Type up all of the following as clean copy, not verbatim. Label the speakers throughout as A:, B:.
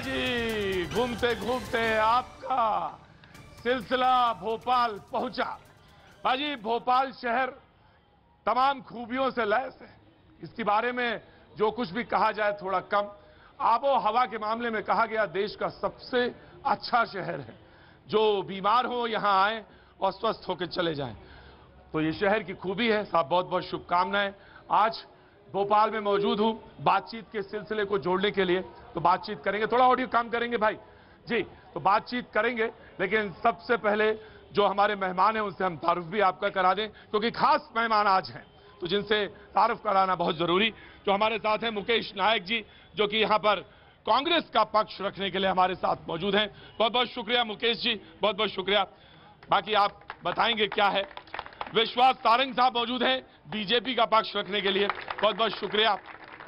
A: जी घूमते घूमते आपका सिलसिला भोपाल पहुंचा। भाजी भोपाल शहर तमाम खूबियों से लैस है। इसके बारे में जो कुछ भी कहा जाए थोड़ा कम। आबो हवा के मामले में कहा गया देश का सबसे अच्छा शहर है। जो बीमार हो यहां आए और स्वस्थ होकर चले जाएं। तो ये शहर की खूबी है। साहब बहुत बहुत शुभकामनाएं। आज भोपाल में मौजूद हूं बातचीत के सिलसिले को जोड़ने के लिए। तो बातचीत करेंगे, थोड़ा ऑडियो काम करेंगे भाई जी, तो बातचीत करेंगे। लेकिन सबसे पहले जो हमारे मेहमान हैं उनसे हम तारुफ भी आपका करा दें, क्योंकि खास मेहमान आज हैं तो जिनसे तारुफ कराना बहुत जरूरी। जो हमारे साथ हैं मुकेश नायक जी, जो कि यहां पर कांग्रेस का पक्ष रखने के लिए हमारे साथ मौजूद हैं। बहुत बहुत शुक्रिया मुकेश जी, बहुत बहुत शुक्रिया। बाकी आप बताएंगे क्या है। विश्वास सारंग साहब मौजूद हैं बीजेपी का पक्ष रखने के लिए, बहुत बहुत शुक्रिया।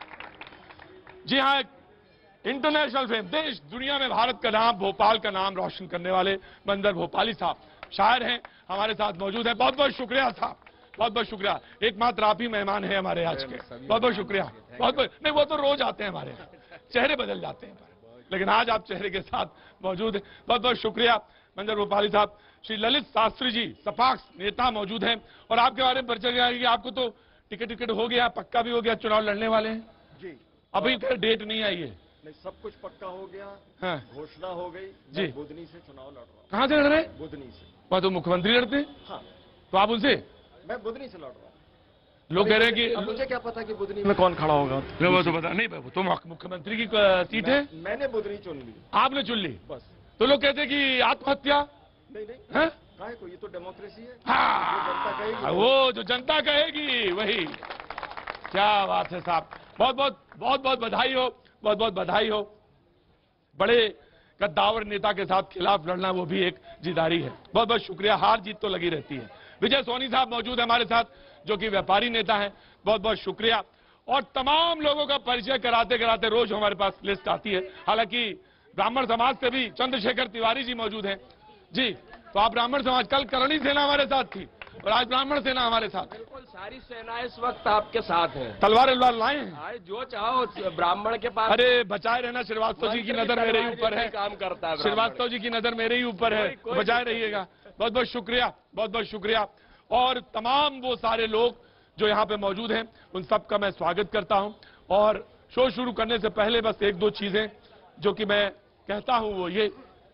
A: जी हाँ, इंटरनेशनल फेम, देश दुनिया में भारत का नाम, भोपाल का नाम रोशन करने वाले मंदर भोपाली साहब शायर हैं, हमारे साथ मौजूद हैं। बहुत बहुत शुक्रिया साहब, बहुत बहुत शुक्रिया। एकमात्र आप ही मेहमान हैं हमारे आज के, बहुत बहुत शुक्रिया। बहुत बहुत नहीं, वो तो रोज आते हैं हमारे यहाँ, चेहरे बदल जाते हैं लेकिन आज आप चेहरे के साथ मौजूद हैं। बहुत बहुत शुक्रिया मंदर भोपाली साहब। श्री ललित शास्त्री जी सपाक्स नेता मौजूद हैं और आपके बारे में परिचय दिया कि आपको तो टिकट हो गया, पक्का भी हो गया, चुनाव लड़ने वाले हैं
B: जी।
A: अभी डेट नहीं आई है।
B: नहीं, सब कुछ पक्का हो गया।
A: हाँ।
B: घोषणा हो गई
A: जी।
B: बुधनी से चुनाव लड़ रहा हूँ।
A: कहाँ से लड़ रहे?
B: बुधनी से।
A: वहाँ तो मुख्यमंत्री लड़ते।
B: हाँ,
A: तो आप उनसे?
B: मैं बुधनी से लड़ रहा हूँ।
A: लोग कह रहे हैं कि
B: अब मुझे क्या पता कि बुधनी में कौन खड़ा होगा।
A: वो तो पता नहीं, वो तो मुख्यमंत्री की सीट है।
B: मैंने बुधनी चुन ली।
A: आपने चुन ली
B: बस।
A: तो लोग कहते हैं कि आत्महत्या।
B: नहीं नहीं, काहे को, ये तो डेमोक्रेसी है।
A: हाँ, वो जो जनता कहेगी वही। क्या बात है साहब, बहुत बहुत बधाई हो, बहुत बहुत बधाई हो। बड़े कद्दावर नेता के साथ खिलाफ लड़ना वो भी एक जिदारी है। बहुत बहुत शुक्रिया। हार जीत तो लगी रहती है। विजय सोनी साहब मौजूद है हमारे साथ, जो कि व्यापारी नेता हैं, बहुत बहुत शुक्रिया। और तमाम लोगों का परिचय कराते कराते रोज हमारे पास लिस्ट आती है। हालांकि ब्राह्मण समाज से भी चंद्रशेखर तिवारी जी मौजूद हैं जी। तो आप ब्राह्मण समाज, कल करणी सेना हमारे साथ थी और आज ब्राह्मण सेना हमारे साथ।
C: बिल्कुल, सारी सेना इस वक्त आपके साथ है।
A: तलवार लाए हैं,
C: जो चाहो ब्राह्मण के पास।
A: अरे बचाए रहना, श्रीवास्तव जी की नजर मेरे ही ऊपर है।
C: काम करता है
A: श्रीवास्तव जी की नजर मेरे ही ऊपर है, बचाए रहिएगा। बहुत बहुत शुक्रिया, बहुत बहुत शुक्रिया। और तमाम वो सारे लोग जो यहाँ पे मौजूद हैं उन सबका मैं स्वागत करता हूँ। और शो शुरू करने से पहले बस एक दो चीजें जो कि मैं कहता हूँ वो ये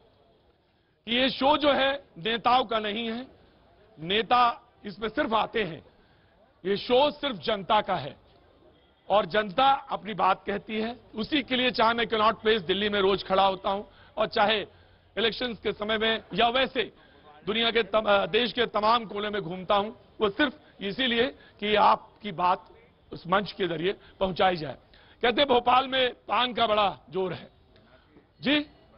A: कि ये शो जो है नेताओं का नहीं है, नेता इसमें सिर्फ आते हैं। ये शो सिर्फ जनता का है और जनता अपनी बात कहती है। उसी के लिए चाहे मैं कनॉट प्लेस दिल्ली में रोज खड़ा होता हूं और चाहे इलेक्शंस के समय में या वैसे दुनिया के देश के तमाम कोने में घूमता हूं, वो सिर्फ इसीलिए कि आपकी बात उस मंच के जरिए पहुंचाई जाए। कहते हैं भोपाल में पान का बड़ा जोर है जी,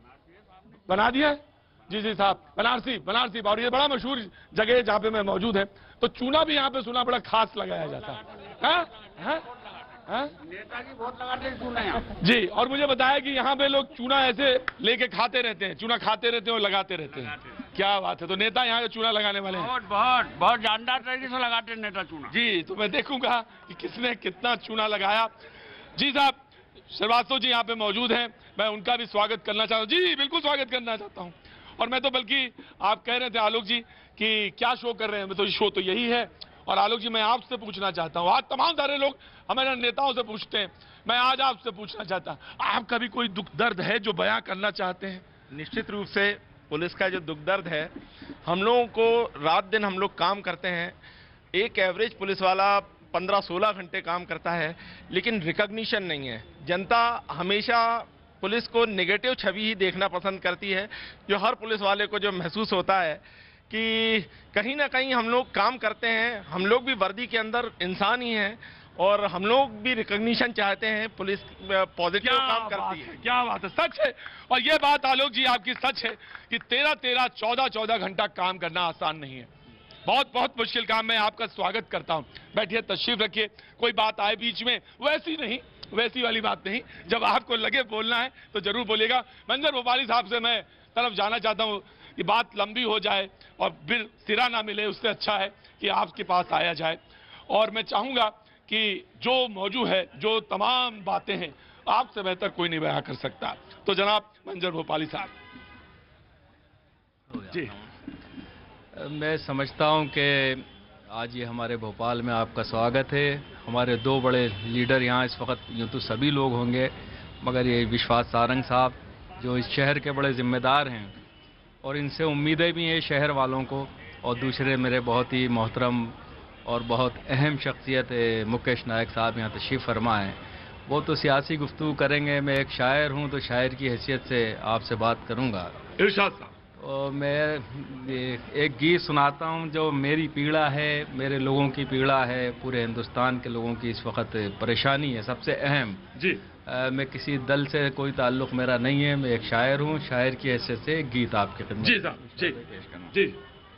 A: बना दिया है जी। जी साहब, बनारसी और ये बड़ा मशहूर जगह है जहां पे मैं मौजूद है। तो चूना भी यहाँ पे सुना बड़ा खास लगाया जाता है।
C: नेताजी बहुत लगाते हैं चूना यहाँ
A: जी। और मुझे बताया कि यहाँ पे लोग चूना ऐसे लेके खाते रहते हैं, चूना खाते रहते हैं और लगाते रहते हैं। क्या बात है। तो नेता यहाँ के चूना लगाने वाले हैं।
C: बहुत जानदार तरीके से लगाते हैं नेता चूना
A: जी। तो मैं देखूंगा कि किसने कितना चूना लगाया। जी साहब, श्रीवास्तव जी यहाँ पे मौजूद हैं, मैं उनका भी स्वागत करना चाहता हूँ। जी बिल्कुल स्वागत करना चाहता हूँ। और मैं तो बल्कि आप कह रहे थे आलोक जी कि क्या शो कर रहे हैं, तो शो तो यही है। और आलोक जी मैं आपसे पूछना चाहता हूँ, आज तमाम सारे लोग हमारे नेताओं से पूछते हैं, मैं आज आपसे पूछना चाहता हूँ, आपका भी कोई दुख दर्द है जो बयां करना चाहते हैं?
D: निश्चित रूप से पुलिस का जो दुख दर्द है, हम लोगों को रात दिन हम लोग काम करते हैं। एक एवरेज पुलिस वाला 15-16 घंटे काम करता है, लेकिन रिकॉग्निशन नहीं है। जनता हमेशा पुलिस को नेगेटिव छवि ही देखना पसंद करती है। जो हर पुलिस वाले को जो महसूस होता है कि कहीं ना कहीं हम लोग काम करते हैं, हम लोग भी वर्दी के अंदर इंसान ही हैं और हम लोग भी रिकॉग्निशन चाहते हैं। पुलिस पॉजिटिव काम करती है।
A: क्या बात है, सच है। और ये बात आलोक जी आपकी सच है कि 13-13, 14-14 घंटा काम करना आसान नहीं है, बहुत बहुत मुश्किल काम। मैं आपका स्वागत करता हूं, बैठिए, तशरीफ रखिए। कोई बात आए बीच में वैसी नहीं, वैसी वाली बात नहीं, जब आपको लगे बोलना है तो जरूर बोलिएगा। मंजर भोपाली साहब से मैं तरफ जाना चाहता हूं कि बात लंबी हो जाए और फिर सिरा ना मिले, उससे अच्छा है कि आपके पास आया जाए। और मैं चाहूंगा कि जो मौजूद है, जो तमाम बातें हैं, आपसे बेहतर कोई नहीं बयां कर सकता। तो जनाब मंजर भोपाली साहब। जी,
E: मैं समझता हूं कि आज ये हमारे भोपाल में आपका स्वागत है। हमारे दो बड़े लीडर यहाँ इस वक्त, यूँ तो सभी लोग होंगे, मगर ये विश्वास सारंग साहब जो इस शहर के बड़े जिम्मेदार हैं और इनसे उम्मीदें भी हैं शहर वालों को, और दूसरे मेरे बहुत ही मोहतरम और बहुत अहम शख्सियत मुकेश नायक साहब यहाँ तशरीफ़ फरमा हैं। वो तो सियासी गुफ्तगू करेंगे, मैं एक शायर हूँ तो शायर की हैसियत से आपसे बात करूँगा।
A: इरशाद साहब।
E: और मैं एक गीत सुनाता हूँ जो मेरी पीड़ा है, मेरे लोगों की पीड़ा है, पूरे हिंदुस्तान के लोगों की इस वक्त परेशानी है सबसे अहम।
A: जी,
E: मैं किसी दल से कोई ताल्लुक़ मेरा नहीं है, मैं एक शायर हूँ, शायर की हैसियत से एक गीत आपके खिदमत
A: जी साहब, जी जी।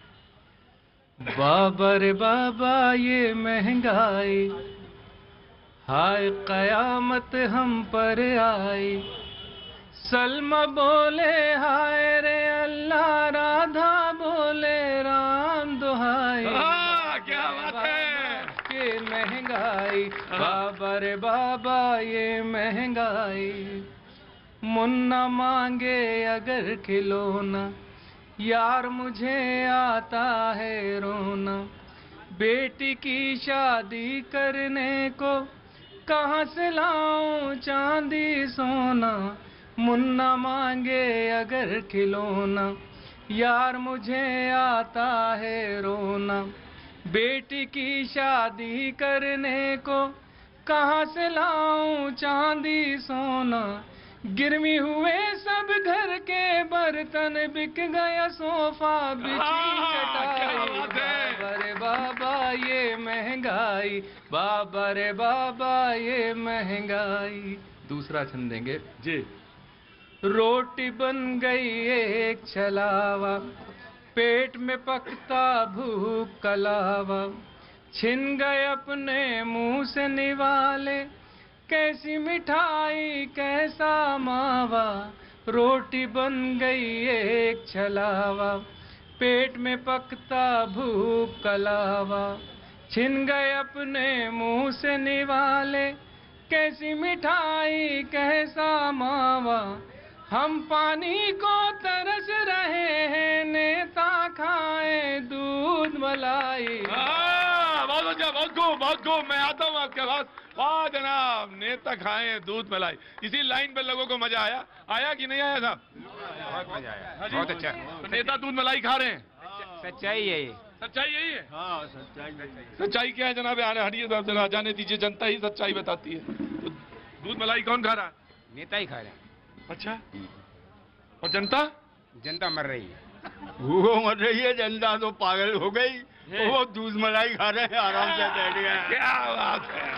E: बाबा रे बाबा ये महंगाई, हाय क़यामत हम पर आई। सलमा बोले हाय रे अल्लाह, राधा बोले राम दुहाई।
A: क्या बात है।
E: ये महंगाई, बाबा रे बाबा ये महंगाई। मुन्ना मांगे अगर खिलौना, यार मुझे आता है रोना। बेटी की शादी करने को कहाँ से लाऊं चांदी सोना। मुन्ना मांगे अगर खिलौना, यार मुझे आता है रोना। बेटी की शादी करने को कहाँ से लाऊं चांदी सोना। गिरवी हुए सब घर के बर्तन, बिक गया सोफा बिछी चटाई। बाबा रे बाबा ये महंगाई, बाबा रे बाबा ये महंगाई। दूसरा छंद देंगे
A: जी।
E: रोटी बन गई एक छलावा, पेट में पकता भूख कलावा। छिन गए अपने मुंह से निवाले, कैसी मिठाई कैसा मावा। रोटी बन गई एक छलावा, पेट में पकता भूख कलावा। छिन गए अपने मुंह से निवाले, कैसी मिठाई कैसा मावा। हम पानी को तरस रहे हैं, नेता खाए दूध मलाई।
A: बहुत खूब, मैं आता हूँ आपके पास। वाह जनाब, नेता खाएं दूध मलाई, इसी लाइन पे लोगों को मजा आया कि नहीं आया साहब?
F: बहुत मजा आया,
A: बहुत अच्छा। तो नेता दूध मलाई खा रहे हैं,
F: सच्चाई है ये।
A: सच्चाई यही है।
F: हाँ, सच्चाई।
A: सच्चाई क्या है जनाब? हटिए जरा, जाने दीजिए, जनता ही सच्चाई बताती है। तो दूध मलाई कौन खा रहा है?
F: नेता ही खा रहे हैं।
A: अच्छा, और जनता?
F: जनता मर रही है।
B: वो मर रही है, जनता तो पागल हो गई। वो दूध मलाई खा रहे हैं, आराम से बैठ गए।
A: क्या बात है।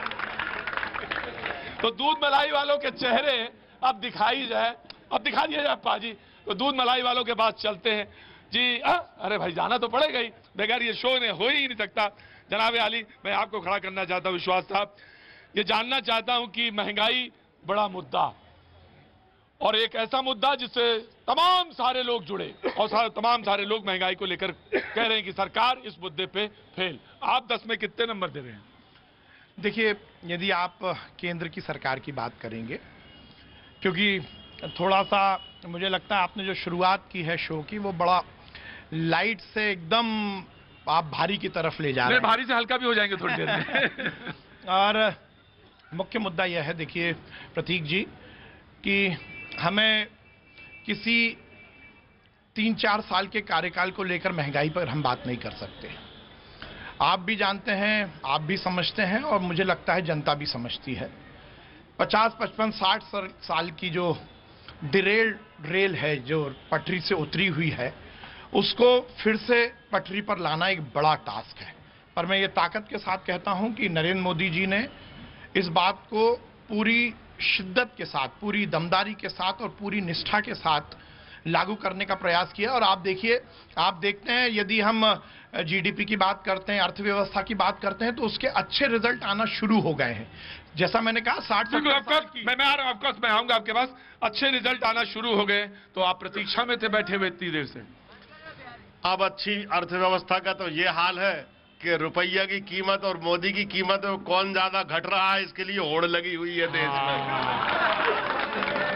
A: तो दूध मलाई वालों के चेहरे अब दिखाई जाए, अब दिखा दिया जाए पाजी। तो दूध मलाई वालों के पास चलते हैं जी। अरे भाई जाना तो पड़ेगा ही, बगैर ये शो ने हो ही नहीं सकता। जनाब आली, मैं आपको खड़ा करना चाहता हूँ विश्वास साहब। ये जानना चाहता हूँ कि महंगाई बड़ा मुद्दा, और एक ऐसा मुद्दा जिससे तमाम सारे लोग जुड़े, और तमाम सारे लोग महंगाई को लेकर कह रहे हैं कि सरकार इस मुद्दे पे फेल। आप 10 में कितने नंबर दे रहे हैं?
G: देखिए, यदि आप केंद्र की सरकार की बात करेंगे, क्योंकि थोड़ा सा मुझे लगता है आपने जो शुरुआत की है शो की, वो बड़ा लाइट से एकदम आप भारी की तरफ ले जा रहे हैं।
A: भारी से हल्का भी हो जाएंगे थोड़ी देर में।
G: और मुख्य मुद्दा यह है, देखिए प्रतीक जी, कि हमें किसी 3-4 साल के कार्यकाल को लेकर महंगाई पर हम बात नहीं कर सकते। आप भी जानते हैं, आप भी समझते हैं, और मुझे लगता है जनता भी समझती है। 50, 55, 60 साल की जो रेल है, जो पटरी से उतरी हुई है, उसको फिर से पटरी पर लाना एक बड़ा टास्क है। पर मैं ये ताकत के साथ कहता हूं कि नरेंद्र मोदी जी ने इस बात को पूरी शिद्दत के साथ, पूरी दमदारी के साथ और पूरी निष्ठा के साथ लागू करने का प्रयास किया। और आप देखिए, आप देखते हैं, यदि हम जीडीपी की बात करते हैं, अर्थव्यवस्था की बात करते हैं, तो उसके अच्छे रिजल्ट आना शुरू हो गए हैं। जैसा मैंने कहा, 60
A: मैं आ रहा हूं, ऑफकोर्स मैं आऊंगा आपके पास। अच्छे रिजल्ट आना शुरू हो गए, तो आप प्रतीक्षा में थे बैठे हुए इतनी देर से।
H: अब अच्छी अर्थव्यवस्था का तो ये हाल है कि रुपया की कीमत और मोदी की कीमत कौन ज्यादा घट रहा है, इसके लिए होड़ लगी हुई है देश में।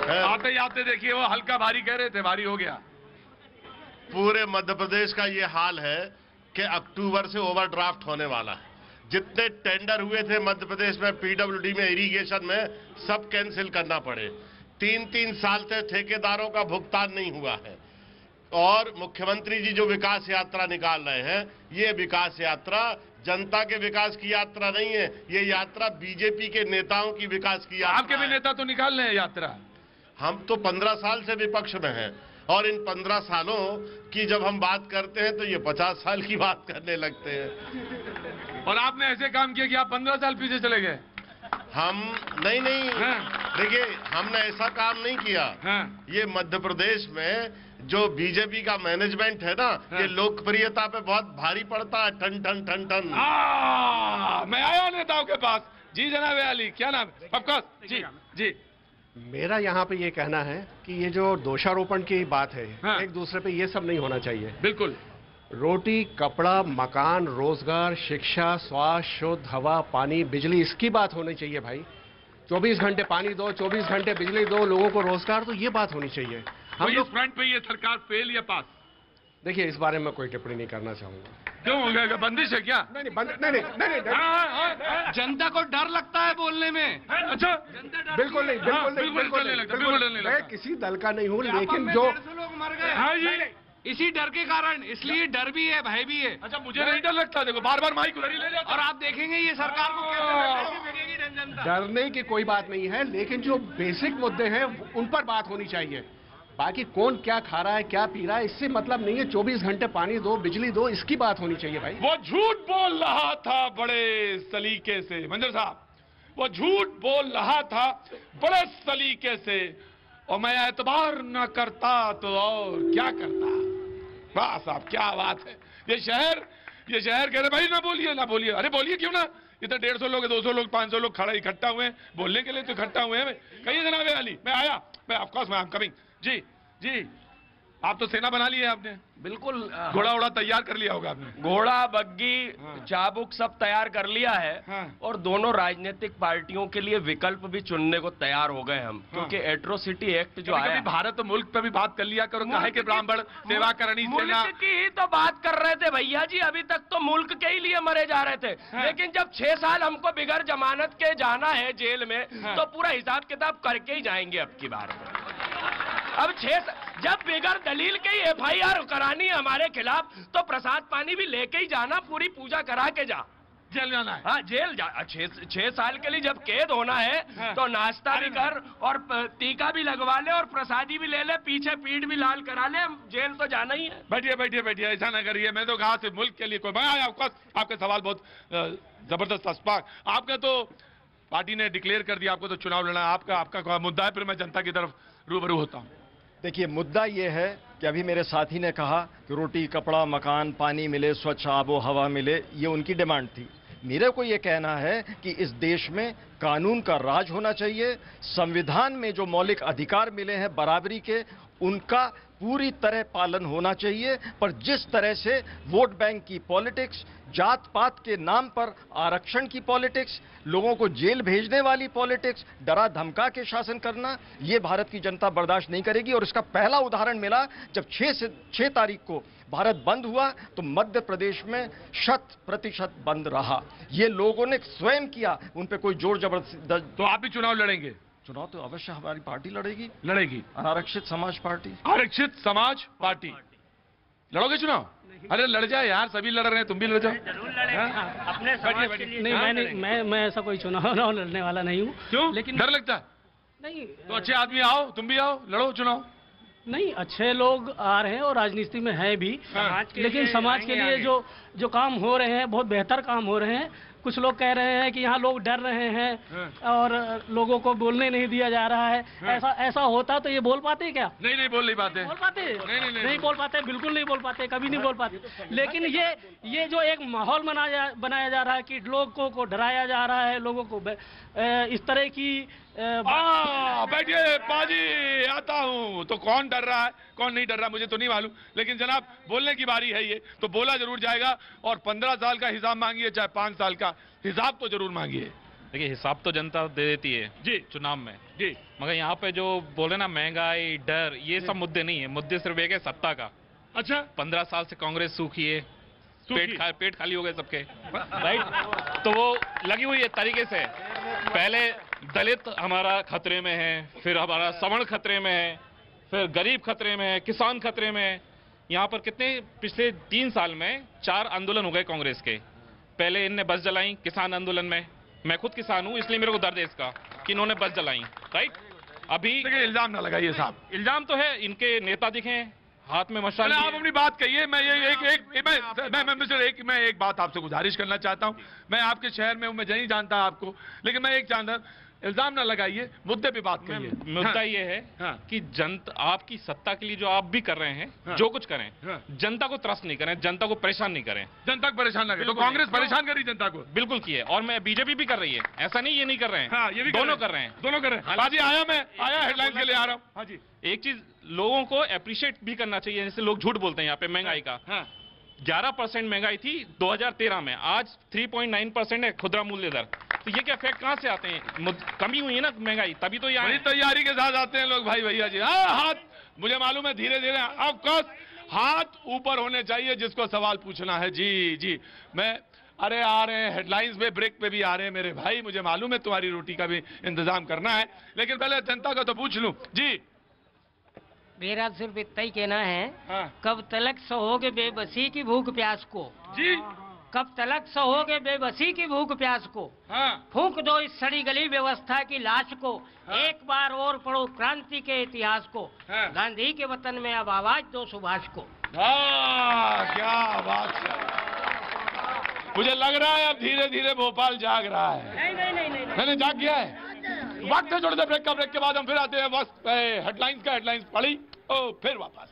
A: आते ही आते देखिए वो हल्का भारी कह रहे थे, भारी हो गया।
H: पूरे मध्य प्रदेश का ये हाल है कि अक्टूबर से ओवरड्राफ्ट होने वाला है। जितने टेंडर हुए थे मध्य प्रदेश में पीडब्ल्यूडी में, इरिगेशन में, सब कैंसिल करना पड़े। 3-3 साल से ठेकेदारों का भुगतान नहीं हुआ है। और मुख्यमंत्री जी जो विकास यात्रा निकाल रहे हैं, ये विकास यात्रा जनता के विकास की यात्रा नहीं है, ये यात्रा बीजेपी के नेताओं की विकास की यात्रा।
A: आपके भी नेता तो निकाल रहे हैं यात्रा।
H: हम तो 15 साल से विपक्ष में हैं और इन 15 सालों की जब हम बात करते हैं तो ये 50 साल की बात करने लगते हैं।
A: और आपने ऐसे काम किया कि आप 15 साल पीछे चले गए।
H: हम नहीं देखिए, हमने ऐसा काम नहीं किया। ये मध्य प्रदेश में जो बीजेपी का मैनेजमेंट है ना, ये लोकप्रियता पे बहुत भारी पड़ता है। ठन ठन ठन ठन।
A: मैं आया नेताओं के पास। जी जनाब अली, क्या नाम? ऑफकोर्स जी जी।
I: मेरा यहाँ पे ये कहना है कि ये जो दोषारोपण की बात है, एक दूसरे पे ये सब नहीं होना चाहिए।
A: बिल्कुल।
I: रोटी, कपड़ा, मकान, रोजगार, शिक्षा, स्वास्थ्य, शुद्ध हवा, पानी, बिजली, इसकी बात होनी चाहिए भाई। 24 घंटे पानी दो, 24 घंटे बिजली दो, लोगों को रोजगार, तो ये बात होनी चाहिए।
A: हम लोग फ्रंट पे ये सरकार फेल या पास?
I: देखिए, इस बारे में कोई टिप्पणी नहीं करना चाहूंगा।
A: क्यों हो गया? बंदिश है क्या?
I: नहीं।
E: जनता को डर लगता है बोलने में।
A: अच्छा,
I: बिल्कुल नहीं। मैं किसी दल का नहीं हूँ, लेकिन जो
E: लोग मर गए इसी डर के कारण, इसलिए डर भी है, भय भी है।
A: अच्छा, मुझे नहीं डर लगता। देखो, बार बार माइक उधर ही ले जाता।
E: और आप देखेंगे ये सरकार को कैसे जनता।
I: डरने की कोई बात नहीं है, लेकिन जो बेसिक मुद्दे हैं उन पर बात होनी चाहिए। बाकी कौन क्या खा रहा है, क्या पी रहा है, इससे मतलब नहीं है। 24 घंटे पानी दो, बिजली दो, इसकी बात होनी चाहिए भाई।
A: वो झूठ बोल रहा था बड़े सलीके से, मंजर साहब, वो झूठ बोल रहा था बड़े सलीके से, और मैं एतबार न करता तो और क्या करता। वाह साहब, क्या बात है। ये शहर कह रहे भाई ना बोलिए। अरे बोलिए क्यों ना। इधर 150 लोग, 200 लोग, 500 लोग खड़े इकट्ठा हुए हैं, बोलने के लिए तो इकट्ठा हुए हैं। कहिए जनाब अली, मैं आया, मैं ऑफकोर्स मैं आई एम कमिंग। जी जी, आप तो सेना बना ली है आपने।
C: बिल्कुल।
A: घोड़ा वोड़ा तैयार कर लिया होगा आपने।
C: घोड़ा, बग्गी, चाबुक सब तैयार कर लिया है। और दोनों राजनीतिक पार्टियों के लिए विकल्प भी चुनने को तैयार हो गए हम, क्योंकि एट्रोसिटी एक्ट जो आया।
A: भारत मुल्क पे भी बात कर लिया करो, काहे के ब्राह्मण सेवा करनी।
C: मुल्क की ही तो बात कर रहे थे भैया जी। अभी तक तो मुल्क के ही लिए मरे जा रहे थे, लेकिन जब 6 साल हमको बिगड़ जमानत के जाना है जेल में, तो पूरा हिसाब किताब करके ही जाएंगे अब की बार। अब जब बेगर दलील के ही FIR करानी है हमारे खिलाफ, तो प्रसाद पानी भी लेके ही जाना, पूरी पूजा करा के जा।
A: जेल जाना है।
C: हाँ, जेल जा। 6 साल के लिए जब कैद होना है, तो नाश्ता भी कर और टीका भी लगवा ले और प्रसादी भी ले ले, पीछे पीठ भी लाल करा ले, जेल तो जाना ही है।
A: बैठिए, ऐसा ना करिए। मैं तो कहा सिर्फ मुल्क के लिए कोई। मैं आया आपका सवाल बहुत जबरदस्त अस्पाक। आपका तो पार्टी ने डिक्लेयर कर दिया, आपको तो चुनाव लड़ना है। आपका मुद्दा है, फिर मैं जनता की तरफ रूबरू होता हूँ।
J: देखिए, मुद्दा ये है कि अभी मेरे साथी ने कहा कि रोटी, कपड़ा, मकान, पानी मिले, स्वच्छ आबो हवा मिले, ये उनकी डिमांड थी। मेरे को ये कहना है कि इस देश में कानून का राज होना चाहिए। संविधान में जो मौलिक अधिकार मिले हैं बराबरी के, उनका पूरी तरह पालन होना चाहिए। पर जिस तरह से वोट बैंक की पॉलिटिक्स, जात पात के नाम पर आरक्षण की पॉलिटिक्स, लोगों को जेल भेजने वाली पॉलिटिक्स, डरा धमका के शासन करना, ये भारत की जनता बर्दाश्त नहीं करेगी। और इसका पहला उदाहरण मिला जब 6 तारीख को भारत बंद हुआ, तो मध्य प्रदेश में 100% बंद रहा। ये लोगों ने स्वयं किया, उन पे कोई जोर जबरदस्ती।
A: तो आप भी चुनाव लड़ेंगे?
J: चुनाव तो अवश्य हमारी पार्टी
A: लड़ेगी।
J: आरक्षित समाज पार्टी।
A: आरक्षित समाज पार्टी लड़ोगे चुनाव? अरे लड़ जाए यार, सभी लड़ रहे हैं, तुम भी लड़ जाओ।
K: अपने समाज के लिए नहीं, मैं ऐसा कोई चुनाव लड़ने वाला नहीं हूँ।
A: क्यों?
K: लेकिन
A: डर लगता है?
K: नहीं।
A: तो अच्छे आदमी आओ, तुम भी आओ, लड़ो चुनाव।
K: नहीं, अच्छे लोग आ रहे हैं और राजनीति में हैं भी, लेकिन समाज के लिए जो काम हो रहे हैं, बहुत बेहतर काम हो रहे हैं। कुछ लोग कह रहे हैं कि यहाँ लोग डर रहे हैं और लोगों को बोलने नहीं दिया जा रहा है। ऐसा होता तो ये बोल पाते क्या?
A: नहीं बोल नहीं पाते।
K: नहीं बोल पाते, बिल्कुल नहीं बोल पाते, कभी नहीं बोल पाते। लेकिन ये जो एक माहौल बनाया जा रहा है कि लोगों को डराया जा रहा है, लोगों को इस तरह की
A: बैठिए पाजी, आता हूँ। तो कौन डर रहा है, कौन नहीं डर रहा, मुझे तो नहीं मालूम। लेकिन जनाब, बोलने की बारी है, ये तो बोला जरूर जाएगा। और 15 साल का हिसाब मांगिए, चाहे 5 साल का हिसाब तो जरूर मांगिए।
L: देखिए हिसाब तो जनता दे देती है जी चुनाव में जी, मगर यहाँ पे जो बोले ना महंगाई डर ये सब मुद्दे नहीं है, मुद्दे सिर्फ एक है सत्ता का।
A: अच्छा
L: 15 साल से कांग्रेस सूखी है, पेट खाली हो गए सबके, राइट। तो वो लगी हुई है तरीके से, पहले दलित हमारा खतरे में है, फिर हमारा सवर्ण खतरे में है, फिर गरीब खतरे में है, किसान खतरे में है। यहाँ पर कितने पिछले 3 साल में 4 आंदोलन हो गए कांग्रेस के। पहले इनने बस जलाई किसान आंदोलन में, मैं खुद किसान हूँ इसलिए मेरे को दर्द है इसका कि इन्होंने बस जलाई, राइट। अभी
A: इल्जाम ना लगाइए साहब,
L: इल्जाम तो है, इनके नेता दिखे हाथ में मशाल।
A: आप अपनी बात कहिए, मैं एक बात आपसे गुजारिश करना चाहता हूं। मैं आपके शहर में हूं, मैं नहीं जानता आपको, लेकिन मैं एक जानता, इल्जाम ना लगाइए, मुद्दे पे बात करिए।
L: मुद्दा ये है कि जनता आपकी सत्ता के लिए जो आप भी कर रहे हैं, जो कुछ करें, जनता को त्रस्त नहीं करें, जनता को परेशान नहीं करें।
A: जनता को परेशान ना करें, तो कांग्रेस परेशान करी जनता को,
L: बिल्कुल की है। और मैं बीजेपी भी कर रही है, ऐसा नहीं ये नहीं कर रहे हैं, ये भी दोनों कर रहे हैं,
A: दोनों कर रहे हैं। बाजी आया हेडलाइन के लिए आ रहा हूँ। हाँ जी,
L: एक चीज लोगों को अप्रिशिएट भी करना चाहिए, जैसे लोग झूठ बोलते हैं यहाँ पे महंगाई का। 11% महंगाई थी 2013 में, आज 3.9% है खुदरा मूल्य दर। तो ये क्या इफेक्ट कहाँ से आते हैं? कमी हुई है ना महंगाई, तभी तो ये
A: तैयारी के साथ आते हैं लोग भाई भैया जी। हाथ मुझे मालूम है धीरे धीरे ऑफकोर्स हाथ ऊपर होने चाहिए जिसको सवाल पूछना है। जी जी, मैं अरे आ रहे हैं हेडलाइंस पे, ब्रेक पे भी आ रहे हैं मेरे भाई, मुझे मालूम है तुम्हारी रोटी का भी इंतजाम करना है, लेकिन पहले जनता का तो पूछ लूं। जी
M: मेरा सिर्फ इतना ही कहना है, कब तलक सहोगे बेबसी की भूख प्यास को।
A: जी
M: कब तलक सहोगे बेबसी की भूख प्यास को। फूंक दो इस सड़ी गली व्यवस्था की लाश को। एक बार और पढ़ो क्रांति के इतिहास को। गांधी के वतन में अब आवाज दो सुभाष को।
A: क्या बात है, मुझे लग रहा है अब धीरे धीरे भोपाल जाग रहा है। नहीं, मैंने जाग गया है। वक्त है छोड़ दे ब्रेक का, ब्रेक के बाद हम फिर आते हैं। वक्त हेडलाइंस पढ़ी फिर वापस।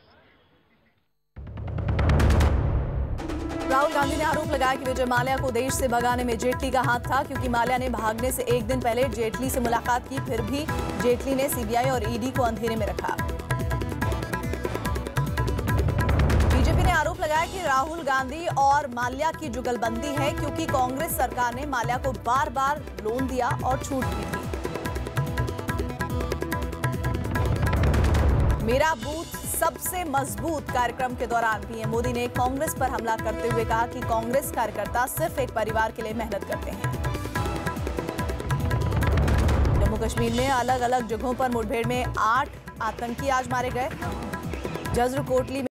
N: राहुल गांधी ने आरोप लगाया कि विजय माल्या को देश से भगाने में जेटली का हाथ था, क्योंकि माल्या ने भागने से एक दिन पहले जेटली से मुलाकात की, फिर भी जेटली ने सीबीआई और ईडी को अंधेरे में रखा। बीजेपी ने आरोप लगाया कि राहुल गांधी और माल्या की जुगलबंदी है, क्योंकि कांग्रेस सरकार ने माल्या को बार बार लोन दिया और छूट भी दी। मेरा बूथ सबसे मजबूत कार्यक्रम के दौरान पीएम मोदी ने कांग्रेस पर हमला करते हुए कहा कि कांग्रेस कार्यकर्ता सिर्फ एक परिवार के लिए मेहनत करते हैं। जम्मू कश्मीर में अलग अलग जगहों पर मुठभेड़ में 8 आतंकी आज मारे गए। जज्र कोटली